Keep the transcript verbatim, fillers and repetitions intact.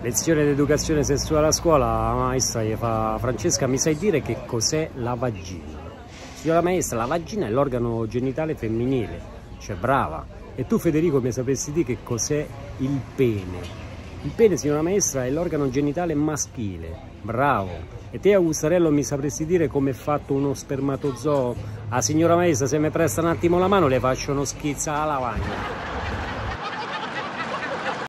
Lezione di educazione sessuale a scuola, la maestra gli fa: Francesca, mi sai dire che cos'è la vagina? Signora maestra, la vagina è l'organo genitale femminile, cioè brava. E tu Federico mi sapresti dire che cos'è il pene? Il pene, signora maestra, è l'organo genitale maschile, bravo. E te Augustarello mi sapresti dire come è fatto uno spermatozoo? Ah signora maestra, se mi presta un attimo la mano le faccio uno schizzo alla lavagna.